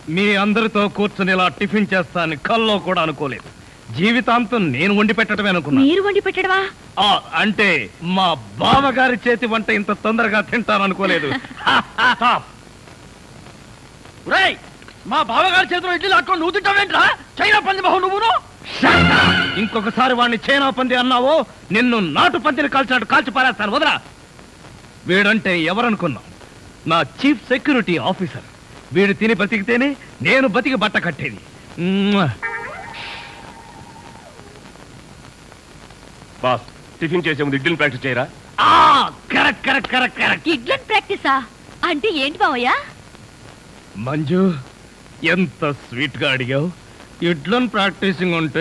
మీ అందరితో కూర్చొని ఇలా టిఫిన్ చేస్తాను కల్లో కూడా అనుకోలేదు. జీవితాంతం నేను వండి పెట్టడమే అనుకున్నా. మీరు వండి పెట్టడమా? అంటే మా బావగారి చేతి వంట ఇంత తొందరగా తింటాను అనుకోలేదు. మా బావగారి చేతిలో ఇడ్లీ లాక్కొని నువ్వు తింటావేంట్రా? చైనా పంది బహు నువ్వును. ఇంకొకసారి వాడిని చైనా పంది అన్నావో నిన్ను నాటు పందిని కాల్చినట్టు కాల్చి పారేస్తాను. వదరా. వీడంటే ఎవరనుకున్నావు? నా చీఫ్ సెక్యూరిటీ ఆఫీసర్. వీడు తిని బతికితేనే నేను బతికి బట్ట కట్టేది. బాస్, టిఫిన్ చేసే ముందు ఇడ్లీని ప్రాక్టీస్ చేయరా? Correct correct correct correct. ఇడ్లన్ ప్రాక్టీసా అంటే ఏంటి బావయ్య? మంజు, ఎంత స్వీట్ గా అడిగావు. ఇడ్లన్ ప్రాక్టీసింగ్ అంటే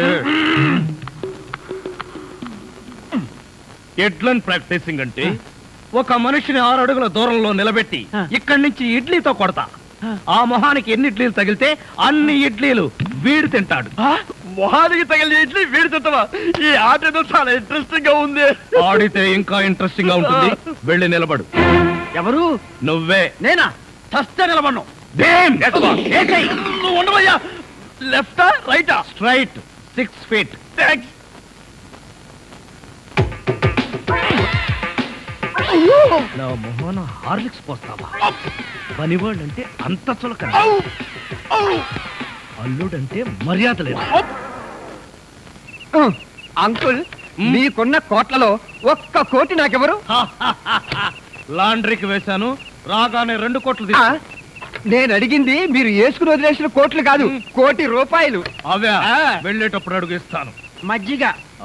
ఎడ్లన్ ప్రాక్టీసింగ్ అంటే ఒక మనిషిని 6 అడుగుల దూరంలో నిలబెట్టి ఇక్కడి నుంచి ఇడ్లీతో కొడతా. ఆ మొహానికి ఎన్ని ఇడ్లీలు తగిలితే అన్ని ఇడ్లీలు వీడు తింటాడు. మొహానికి తగిలిన ఇడ్లీ వీడి తింటావా? ఈ ఆట ఏదో చాలా ఇంట్రెస్టింగ్ గా ఉంది. ఆడితే ఇంకా ఇంట్రెస్టింగ్ గా ఉంటుంది. వెళ్ళి నిలబడు. ఎవరు? నువ్వే. నేనా? చస్తే నిలబడ్ను. నువ్వు ఉండవయ్యా. లెఫ్టా రైటా? Straight 6 feet. నా మొహన హార్లిక్స్ పోస్తావా? పనివాళ్ళంటే అంత చులకన, అల్లుడంటే మర్యాద లేదు. అంకుల్, మీకున్న కోట్లలో 1 కోటి నాకెవరు? లాండ్రీకి వేశాను, రాగానే 2 కోట్లు నేను అడిగింది మీరు వేసుకుని వదిలేసిన కోట్లు కాదు, 1 కోటి రూపాయలు. అవే వెళ్ళేటప్పుడు అడుగు ఇస్తాను. మజ్జిగ.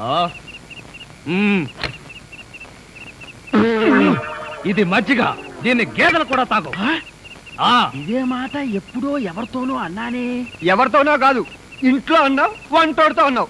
ఇది మజ్జిగ. దీన్ని గేదెలు కూడా తాగు. ఇదే మాట ఎప్పుడో ఎవరితోనో అన్నానే. ఎవరితోనో కాదు, ఇంట్లో అన్నావు, వంటోడుతో అన్నావు.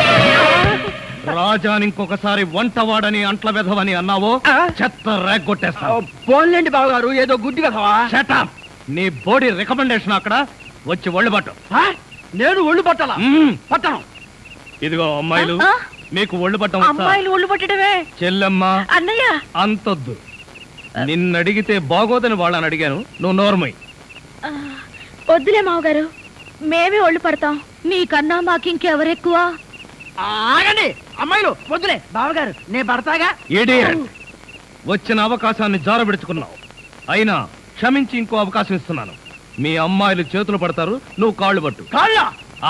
రాజాని ఇంకొకసారి వంటవాడని అంట్ల వెధవని అన్నావో చెత్త రేగొట్టేస్తావు. పోన్లేండి బావగారు, ఏదో గుడ్డి కదవా. షటప్. నీ బోడీ రికమెండేషన్ అక్కడ వచ్చి ఒళ్ళు పట్టు. నేను ఒళ్ళు పట్టాలా? పట్టను. ఇదిగో అమ్మాయిలు, మీకు ఒళ్ళు పట్టం. అమ్మాయిలు ఒళ్ళు పట్టడమే. చెల్లెమ్మ, అన్నయ్య అంతొద్దు. నిన్నడిగితే బాగోదని వాళ్ళని అడిగాను. నువ్వు నోర్మై. వద్దులే మావగారు, మేమే ఒళ్ళు పడతాం. నీకన్నా మాకింకెవరెక్కువ? ఆగండి అమ్మాయిలు, వద్దులే బావగారు, నేను పడతాగా. ఇడియట్. వచ్చిన అవకాశాన్ని జారబెడుచుకున్నావు. అయినా క్షమించి ఇంకో అవకాశం ఇస్తున్నాను. మీ అమ్మాయిలు చేతులు పడతారు, నువ్వు కాళ్ళు పట్టు. కాళ్ళ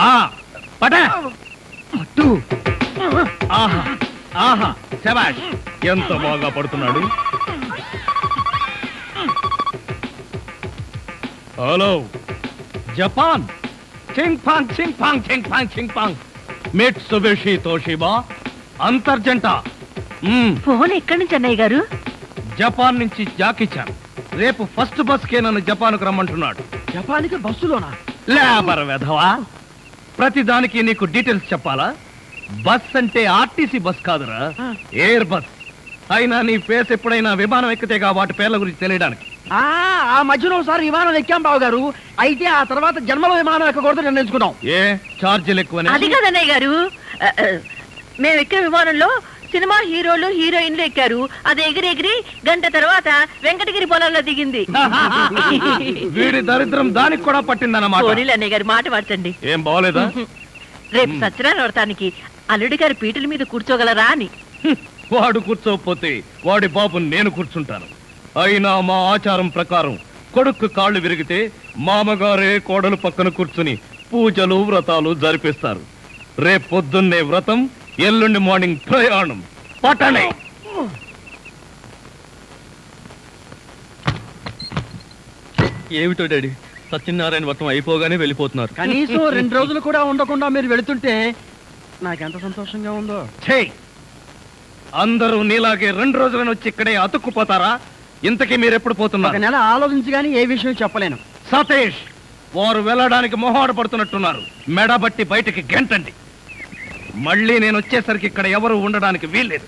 పట్టు. ఆహా ఆహా, శభాష్. ఎంత బాగా పడుతున్నాడు. Hello Japan. చింగ్ పాంగ్ చింగ్ పాంగ్ చింగ్ పాంగ్ చింగ్ పాంగ్. మిట్సుబిషి తోషిబా అంతర్జంట. ఫోన్ ఎక్కడి నుంచి అన్నయ్య గారు? జపాన్ నుంచి జాకిచాన్. రేపు ఫస్ట్ బస్ కే నన్ను జపాన్కు రమ్మంటున్నాడు. జపాన్కి బస్సులోనా? లేబర్ వెధవా. ప్రతి దానికి నీకు డీటెయిల్స్ చెప్పాలా? బస్ అంటే ఆర్టీసీ బస్ కాదురా, ఎయిర్ బస్. అయినా నీ ఫేస్ ఎప్పుడైనా విమానం ఎక్కితేగా వాటి పేర్ల గురించి తెలియడానికి. ఆ మధ్యలో ఒకసారి విమానం ఎక్కాం బావగారు. అయితే ఆ తర్వాత జన్మలో విమానం ఎక్కకూడదు నిర్ణయించుకున్నాం. ఏ ఛార్జీలు ఎక్కువనే? అది కాదన్నయ్య గారు, మేము ఎక్కే విమానంలో సినిమా హీరోలు హీరోయిన్లు ఎక్కారు. అది ఎగిరి గంట తర్వాత వెంకటగిరి పొలంలో దిగింది. వీడి దరిద్రం దానికి కూడా పట్టిందన్నమాట. అన్నయ్య గారు మాట మార్చండి. ఏం బాగోలేదా? రేపు సత్యనారాయణ వ్రతానికి అల్లుడి గారి పీటల మీద కూర్చోగలరా అని. వాడు కూర్చోకపోతే వాడి బాబు నేను కూర్చుంటాను. అయినా మా ఆచారం ప్రకారం కొడుకు కాళ్ళు విరిగితే మామగారే కోడలు పక్కన కూర్చుని పూజలు వ్రతాలు జరిపిస్తారు. రేపు పొద్దున్నే వ్రతం, ఎల్లుండి మార్నింగ్ ప్రయాణం. పట్టణే. ఏమిటో డాడీ, సత్యనారాయణ వ్రతం అయిపోగానే వెళ్ళిపోతున్నారు. కనీసం 2 రోజులు కూడా ఉండకుండా మీరు వెళుతుంటే నాకెంత సంతోషంగా ఉందో. అందరూ నీలాగే 2 రోజులను వచ్చి ఇక్కడే అతుక్కుపోతారా? ఇంతకీ మీరు ఎప్పుడు పోతున్నారు? 1 నెల ఆలోచించి గానీ ఏ విషయం చెప్పలేను. సతీష్, వారు వెళ్ళడానికి మొహాడు పడుతున్నట్టున్నారు. మెడబట్టి బయటికి గెంటండి. మళ్ళీ నేను వచ్చేసరికి ఇక్కడ ఎవరు ఉండడానికి వీల్లేదు.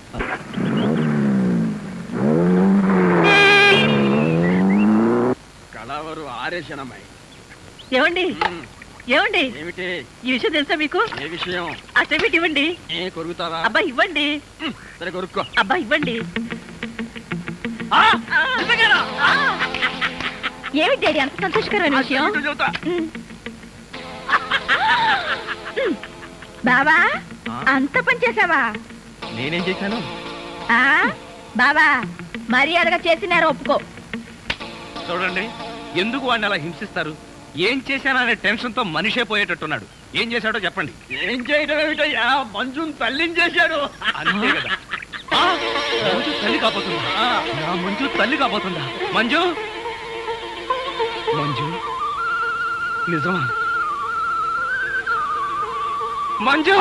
కళావరు ఆరేశనమ్మాయి. ఏమండి ఏమండి, ఏమిటి ఈ విషయం తెలుసా మీకు? ఏ విషయం? అసలు ఇవ్వండి. కొరుకుతావా? అబ్బా ఇవ్వండి. సరే కొరుక్కో. అబ్బా ఇవ్వండి. ఏమిటి డాడీ అంత సంతోషకరమైన విషయం? బావా అంత పని చేసావా? నేనేం చేశాను? ఆ బావా మర్యాదగా చేసినారు ఒప్పుకో. చూడండి, ఎందుకు వాడిని అలా హింసిస్తారు? ఏం చేశాననే టెన్షన్ తో మనిషే పోయేటట్టున్నాడు. ఏం చేశాడో చెప్పండి. ఏం చేయడం ఏమిటయ్యా, మంజుని తల్లించేశాడు. అంతే కదా. ఆ, మంజు తల్లి కాబోతుందా? నా మంజు తల్లి కాబోతుందా? మంజు మంజు నిజమా? మంజు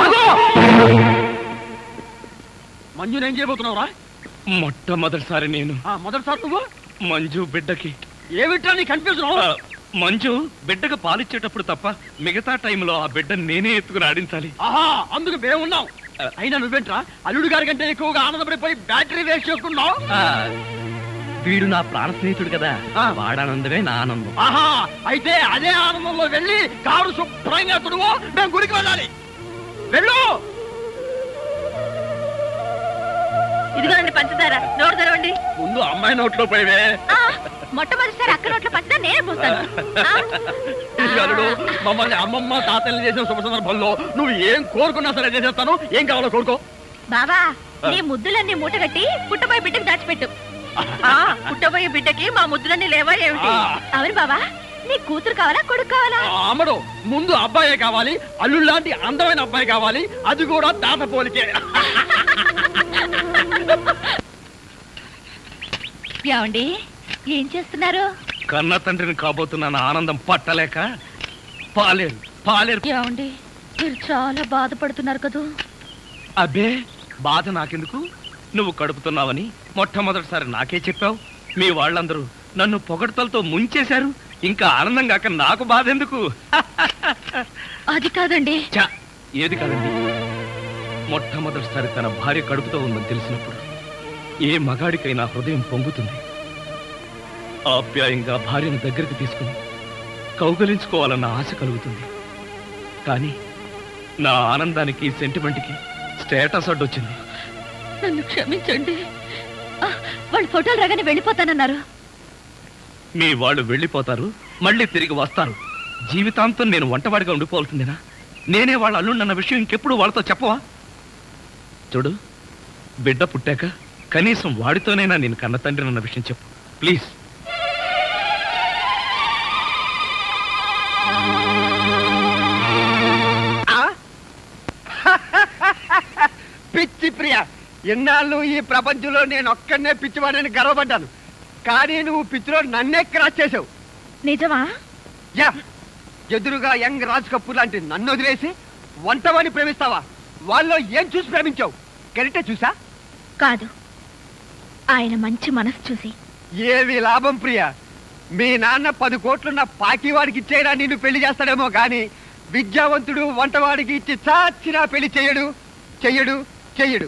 మంజుని ఏం చేయబోతున్నావురా? మొట్టమొదటిసారి నేను మొదటిసారి నువ్వు మంజు బిడ్డకి ఏమిట్రా నీ కన్ఫ్యూజన్? మంజు బిడ్డకు పాలిచ్చేటప్పుడు తప్ప మిగతా టైంలో ఆ బిడ్డ నేనే ఎత్తుకుని ఆడించాలి. ఆహా, అందుకు మేమున్నాం. అయినా నువ్వేంట్రా అల్లుడు గారి కంటే ఎక్కువగా ఆనందపడిపోయి బ్యాటరీ వేస్ట్ చేసుకున్నావు? వీడు నా ప్రాణ స్నేహితుడు కదా, వాడానందమే నా ఆనందం. ఆహా, అయితే అదే ఆనందంలో వెళ్ళి కారు శుభ్రంగా తుడువు, మేము గుడికి వెళ్ళాలి. వెళ్ళు. ఇదిగోండి పంచదార, నోరు తెరవండి. ముందు అమ్మాయి నోట్లో పోయివే. మొట్టమొదటిసారి అక్క నోట్లో పంచదార నేనే పోస్తాను. అల్లుడు, మమ్మల్ని అమ్మమ్మ తాతల్ని చేసిన శుభ సందర్భంలో నువ్వు ఏం కోరుకున్నా సరే చేసేస్తాను. ఏం కావాలో కోరుకో. బావా నీ ముద్దులన్నీ మూటగట్టి పుట్టబోయే బిడ్డకి దాచిపెట్టు. పుట్టబోయే బిడ్డకి మా ముద్దులన్నీ లేవా ఏమిటి? అవును బావా, నీ కూతురు కావాలా కొడుకు కావాలా? అమ్మడు, ముందు అబ్బాయే కావాలి. అల్లుడు లాంటి అందమైన అబ్బాయి కావాలి, అది కూడా తాత పోలికే. ఏమండి ఏం చేస్తున్నారు? కన్న తండ్రిని కాబోతున్న ఆనందం పట్టలేక పాలేరు పాలేరు. ఏమండి మీరు చాలా బాధపడుతున్నారు కదూ? అబ్బే, బాధ నాకెందుకు? నువ్వు కడుపుతున్నావని మొట్టమొదటిసారి నాకే చెప్పావు. మీ వాళ్ళందరూ నన్ను పొగడ్తలతో ముంచేశారు. ఇంకా ఆనందం కాక నాకు బాధ ఎందుకు? అది కాదండి. చా, ఏది కాదండి? మొట్టమొదటిసారి తన భార్య కడుపుతో ఉందని తెలిసినప్పుడు ఏ మగాడికైనా హృదయం పొంగుతుంది. ఆప్యాయంగా భార్యను దగ్గరికి తీసుకుని కౌగలించుకోవాలన్న ఆశ కలుగుతుంది. కానీ నా ఆనందానికి సెంటిమెంట్కి స్టేటస్ అడ్డొచ్చింది. నన్ను క్షమించండి. వాళ్ళు ఫోటోలు రాగానే వెళ్ళిపోతానన్నారు. మీ వాళ్ళు వెళ్ళిపోతారు, మళ్ళీ తిరిగి వస్తారు. జీవితాంతం నేను వంటవాడిగా ఉండిపోవాల్సిందేనా? నేనే వాళ్ళ అల్లుండన్న విషయం ఇంకెప్పుడు వాళ్ళతో చెప్పవా? చూడు, బిడ్డ పుట్టాక కనీసం వాడితోనైనా నేను కన్న తండ్రినన్న విషయం చెప్పు ప్లీజ్. పిచ్చి ప్రియ, ఎన్నాళ్ళు ఈ ప్రపంచంలో నేను ఒక్కడనే పిచ్చివాడని గర్వపడ్డాను. కానీ నువ్వు పిచ్చిలో నన్నే క్రాస్ చేసావు. నిజమా? యా, ఎదురుగా యంగ్ రాజ్ కపూర్ లాంటి నన్ను వదిలేసి వంటవాడిని ప్రేమిస్తావా? వాళ్ళలో ఏం చూసి ప్రేమించావు? కరెక్టే చూసా? కాదు, ఆయన మంచి మనసు చూసి. ఏవి లాభం ప్రియ? మీ నాన్న 10 కోట్లున్న పాకివాడికి ఇచ్చేయడా నిన్ను పెళ్లి చేస్తాడేమో కానీ విద్యావంతుడు వంటవాడికి ఇచ్చి చాచినా పెళ్లి చెయ్యడు చెయ్యడు చెయ్యడు.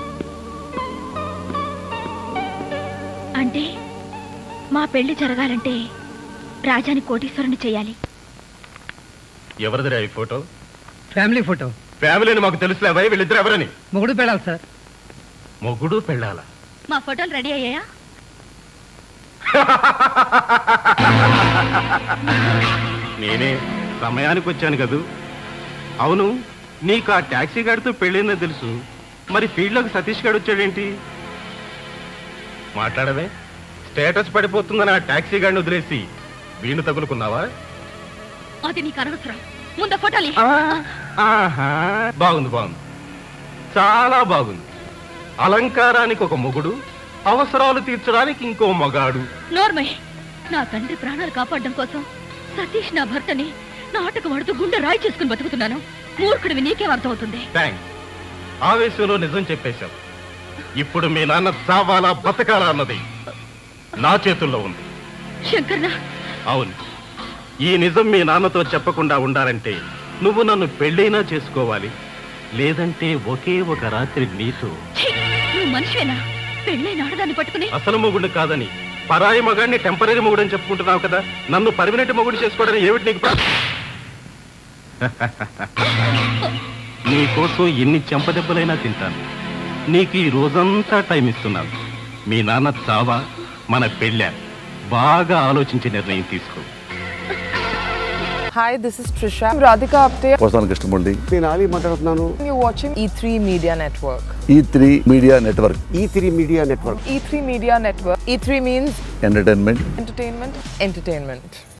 అంటే మా పెళ్లి జరగాలంటే రాజాని కోటీశ్వరుని చేయాలి. ఎవరిదిరా ఈ ఫోటో? Family photo. ఫ్యామిలీని మాకు తెలుసులేవా? వీళ్ళిద్దరు ఎవరని? మొగుడు పెళ్ళాలి సార్. మొగుడు పెళ్ళాలా? మా ఫోటోలు రెడీ అయ్యాయా? నేనే సమయానికి వచ్చాను కదూ. అవును, నీకు ఆ టాక్సీ గాడితో పెళ్ళిందో తెలుసు, మరి ఫీల్డ్లోకి సతీష్ గారు వచ్చాడేంటి? మాట్లాడవే. స్టేటస్ పడిపోతుందని ఆ టాక్సీ గాడిని వదిలేసి వీణు తగులుకున్నావా? అది నీకు అనవసరం. ముందు ఫోటోలు. బాగుంది బాగుంది, చాలా బాగుంది. అలంకారానికి ఒక మొగుడు, అవసరాలు తీర్చడానికి ఇంకో మగాడు. నోర్మయ్, నా తండ్రి ప్రాణాలు కాపాడడం కోసం సతీష్ నా భర్తని నాటకం ఆడుతూ గుండె రాయి చేసుకుని బతుకుతున్నాను. మూర్ఖుడివి నీకేం అర్థం అవుతుంది? థ్యాంక్స్, ఆవేశంలో నిజం చెప్పేశావు. ఇప్పుడు మీ నాన్న చావాలా బతకాలా అన్నది నా చేతుల్లో ఉంది. శంకర్నా? అవును, ఈ నిజం మీ నాన్నతో చెప్పకుండా ఉండాలంటే నువ్వు నన్ను పెళ్ళైనా చేసుకోవాలి, లేదంటే ఒకే ఒక రాత్రి నీతో. నువ్వు మనిషివేనా? పెళ్ళైన ఆడదాన్ని పట్టుకుని అసలు మొగుడు కాదని పరాయి మగాడిని టెంపరీ మొగుడు అని చెప్పుకుంటున్నావు కదా, నన్ను పర్మనెంట్ మొగుడు చేసుకోవడానికి ఏమిటి నీకు? నీకోసం ఎన్ని చెంపదెబ్బలైనా తింటాను. నీకు ఈ రోజంతా టైం ఇస్తున్నాను. మీ నాన్న చావా మన పెళ్ళా? బాగా ఆలోచించి నిర్ణయం తీసుకో. Hi, this is Trisha. I'm Radhika Apte. వస్తాను కృష్ణమూర్తి. నేను ఆలీ మాట్లాడుతున్నాను. You're watching E3 Media Network. E3 media network. E3 media network. E3 Media Network. E3 means entertainment. entertainment.